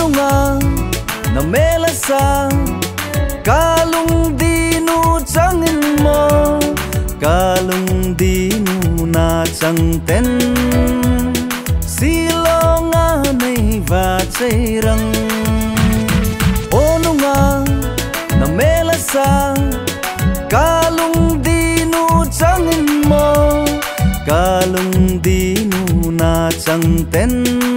nunga na melasa kalung dinu changin mo kalung dinu na changten silonga nei va chairang o nunga na melasa kalung dinu changin mo kalung dinu na changten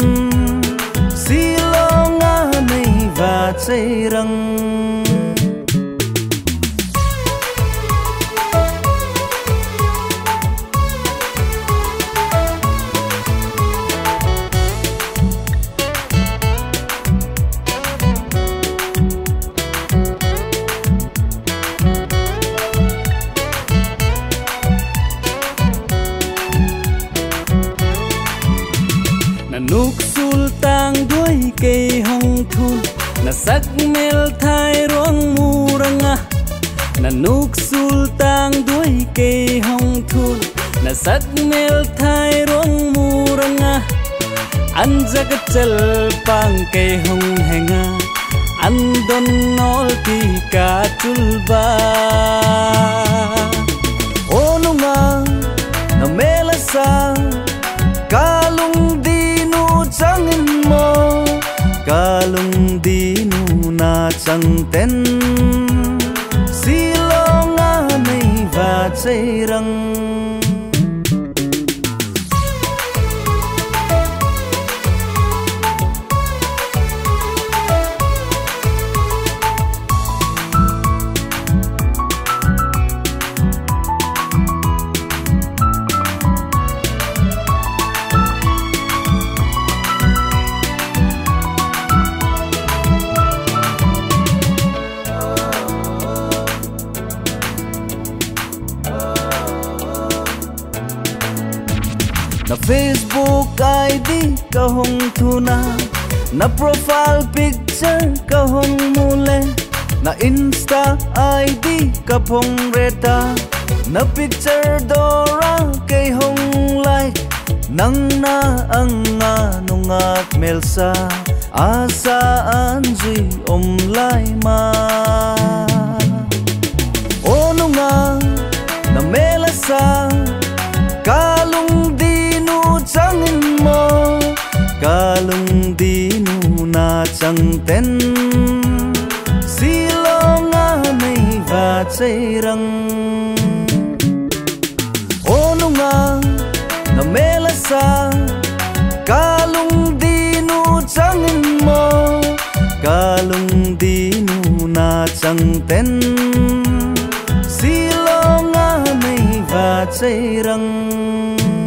silonga nei va chairang nục sultang đuôi cây hồng thun na sắc mel thai ruang muranga na nục sultang đuôi cây hồng thun na sắc mel thai ruang muranga an jagat chal pang cây hồng henga an don nol ti ka tulba onunga na melasa kalung changin mo kalung dinu na changten silonga nei va chairang na Facebook ID kahong tuna na profile picture kahong mule na Insta ID kapong reta na picture dora kay hong like nang na ang nungat melsa asa anji omlay ma o nunga na melasa kalung changin mo kalung dinu na changten silonga nei va chairang onunga na melasa kalung dinu changin mo kalung dinu na changten silonga nei va chairang